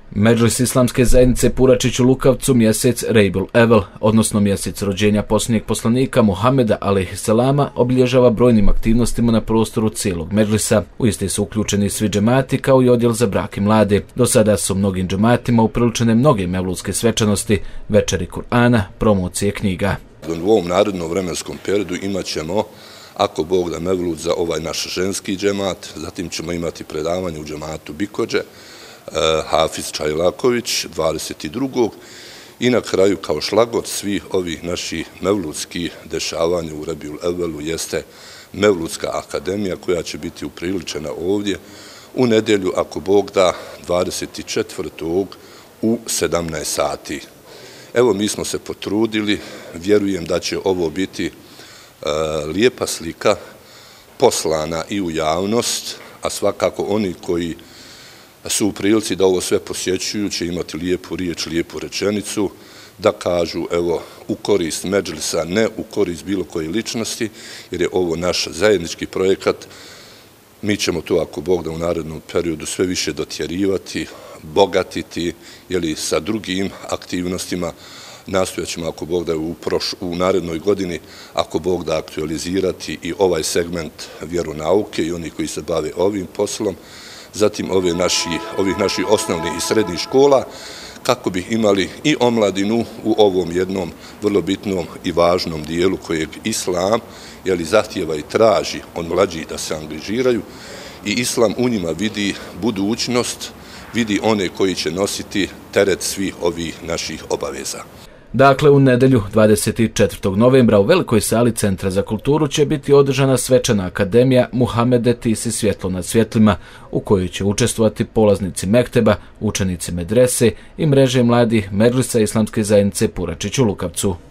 Medžlis Islamske zajednice Puračić u Lukavcu mjesec Rejbul Evel, odnosno mjesec rođenja posljednjeg poslanika Muhameda alejhiselama, obilježava brojnim aktivnostima na prostoru cijelog medžlisa. U isti su uključeni svi džemati kao i odjel za brak i mlade. Do sada su mnogim džematima upriličene mnoge mevludske svečanosti, večeri Kur'ana, promocije knjiga. U ovom narednom vremenskom periodu imat ćemo, ako Bog da, mevlud za ovaj naš ženski džemat, zatim ćemo imati predavanje u džematu Bikođe, Hafiz Čajlaković 22. i na kraju kao šlagvort svih ovih naših mevludskih dešavanja u Rebijul Evelu jeste Mevludska akademija koja će biti upriličena ovdje u nedjelju, ako Bog da, 24. u 17 sati. Evo, mi smo se potrudili, vjerujem da će ovo biti lijepa slika poslana i u javnost, a svakako oni koji su u prilici da ovo sve posjećuju će imati lijepu riječ, lijepu rečenicu, da kažu evo u korist medžlisa, ne u korist bilo koje ličnosti, jer je ovo naš zajednički projekat. Mi ćemo to, ako Bog da, u narednom periodu sve više dotjerivati, bogatiti, jeli sa drugim aktivnostima. Nastojat ćemo, ako Bog da, u narednoj godini, ako Bog da, aktualizirati i ovaj segment vjeronauke i oni koji se bave ovim poslom, zatim ovih naših osnovnih i srednjih škola, kako bi imali i omladinu u ovom jednom vrlo bitnom i važnom dijelu kojeg Islam zahtijeva i traži od mlađih da se angažiraju, i Islam u njima vidi budućnost, vidi one koji će nositi teret svih ovih naših obaveza. Dakle, u nedjelju 24. novembra u velikoj sali Centra za kulturu će biti održana svečana akademija Muhamede Tisi svjetlo nad svjetlima, u kojoj će učestvovati polaznici mekteba, učenici medrese i mreže mladih Medžlisa Islamske zajednice Puračić u Lukavcu.